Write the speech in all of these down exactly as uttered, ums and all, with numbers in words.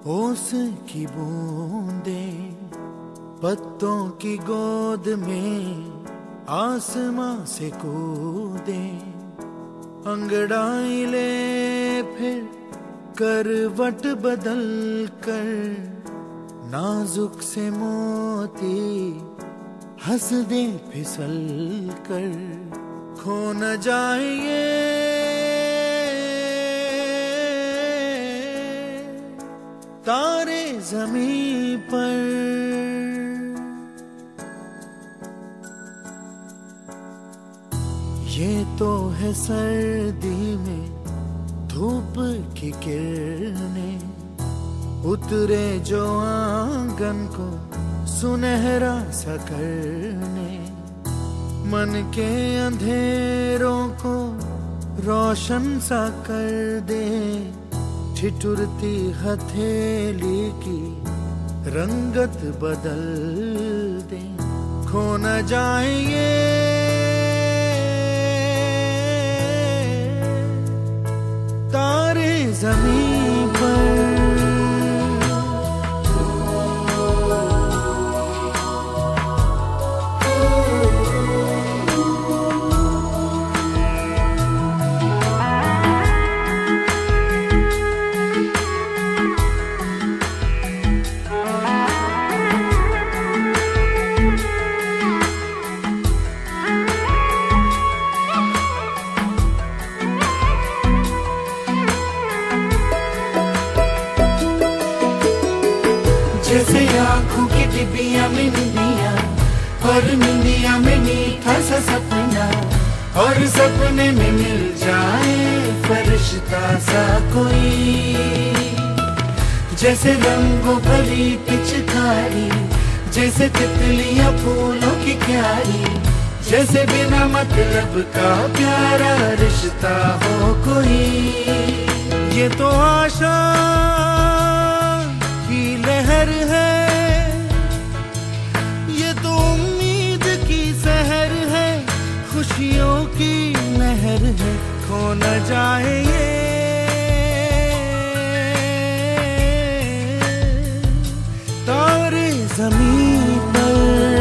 ओस की बूंदें पत्तों की गोद में आसमां से कूदे, अंगड़ाई ले फिर करवट बदल कर, नाजुक से मोती हंस दे फिसल कर, खो न जाए ये तारे ज़मीं पर। ये तो है सर्दी में धूप की किरणें, उतरे जो आंगन को सुनहरा सा करने, मन के अंधेरों को रोशन सा कर दे, ठिठुरती हथेली की रंगत बदल दे, खो न जाए ये तारे ज़मीं पर। जैसे आँखों की डिबिया में निंदिया, और निंदिया में मीठा सा सपना, और सपने में मिल जाए फरिश्ता सा कोई। जैसे रंगों भरी पिचकारी, जैसे तितलियां फूलों की क्यारी, जैसे बिना मतलब का प्यारा रिश्ता हो कोई। ये तो आशा की लहर है, ये तो उम्मीद की सहर है, खुशियों की नहर है, खो न जाए ये तारे ज़मीं पर।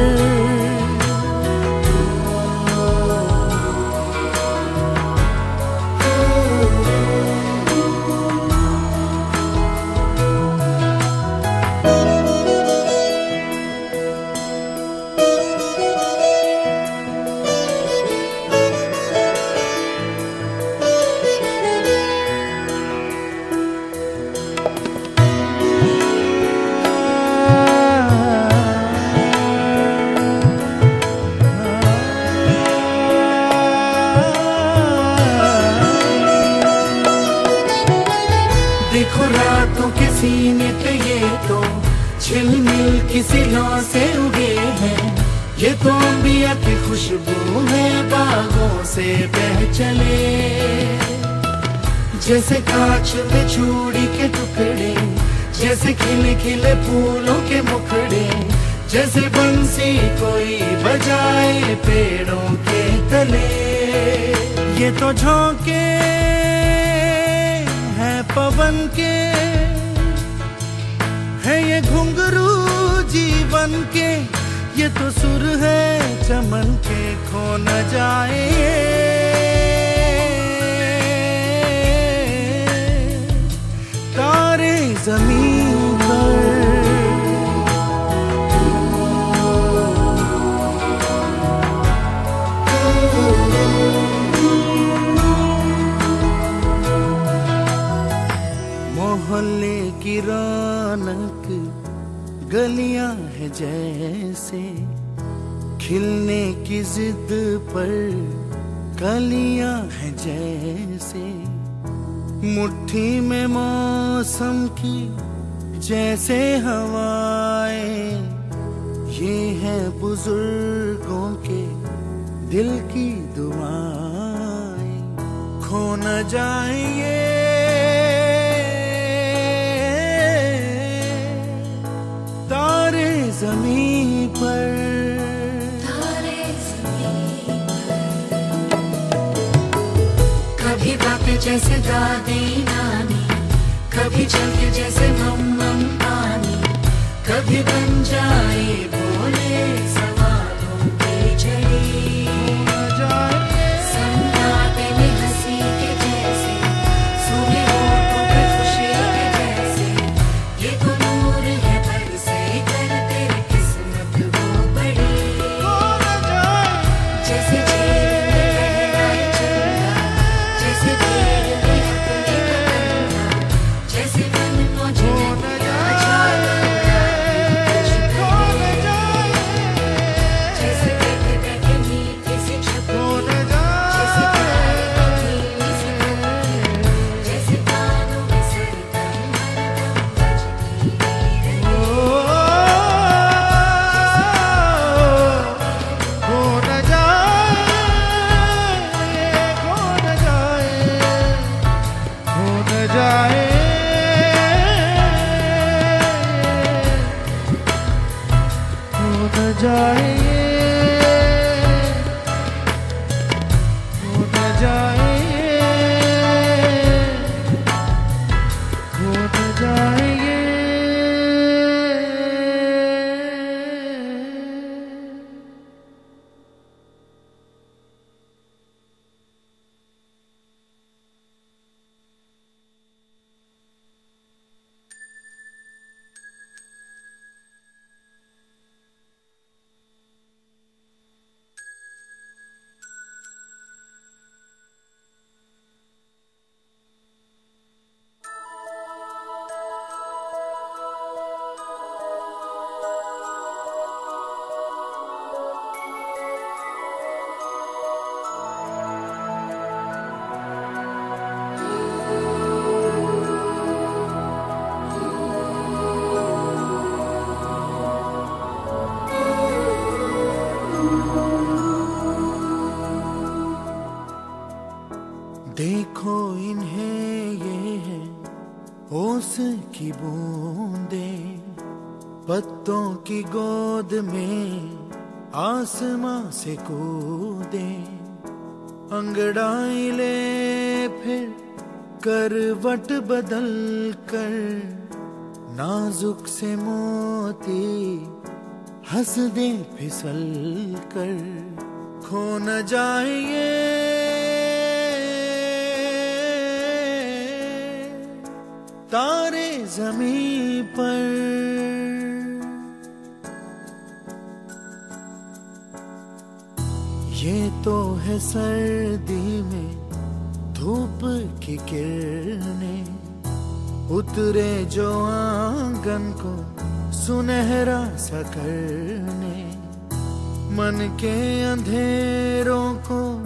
देखो रातों के सीने पे ये तो झिलमिल किसी लौ से उगे हैं, ये तो अंबिया की खुशबू है बागों से बह चले। जैसे कांच में चूड़ी के टुकड़े, जैसे खिले खिले फूलों के मुखड़े, जैसे बंसी कोई बजाए पेड़ों के तले। ये तो झोंके पवन के है, ये घुंघरू जीवन के, ये तो सुर है चमन के, खो न जाए तारे ज़मीं पर। मोहल्ले की रौनक गलियां है जैसे, खिलने की जिद पर कलियां है जैसे, मुट्ठी में मौसम की जैसे हवाएं, ये है बुजुर्गों के दिल की दुआएं, खो न जाए ये तारे ज़मीं पर। तारे ज़मीं पर। कभी बातें जैसे दादी नानी, कभी चलते जैसे मम्मा भी बन जाए बोले सवालों की झड़ी। हो न जाए सन्नाटे में हंसी के जैसे, सूखे होठों पे खुशी के जैसे, ये तो नूर है बरसे कर तेरी किस्मत वो बड़ी। हो न जाए जैसे झील में लहराए चंदा, जैसे भीड़ में अपने कदम, जैसे मन मौज हो न छाया कुछ हो न जाए जैसे बैठे बैठे मीठी सी हो छपकी, न जैसे जाए प्यार की धीमी सी धड़की, जैसे कानों में सरगम हरदम बजती रहे। हो न जाए हो न जाए हो न जाए हो न जाए हो न जाए हो न जाए देखो इन्हें ये है ओस की बूंदे, पत्तों की गोद में आसमां से कूदे, अंगड़ाई ले फिर करवट बदल कर, नाजुक से मोती हंस दे फिसल कर, खो न जाए ये तारे ज़मीं पर। ये तो है सर्दी में धूप की किरणें, उतरे जो आंगन को सुनहरा सा करने, मन के अंधेरों को